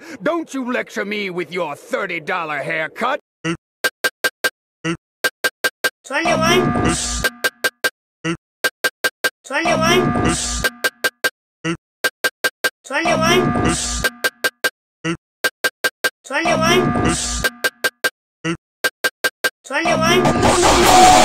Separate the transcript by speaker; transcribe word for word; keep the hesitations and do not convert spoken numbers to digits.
Speaker 1: Don't you lecture me with your thirty dollar haircut.
Speaker 2: Twenty-one. Twenty-one. Twenty-one. Twenty-one. Twenty-one.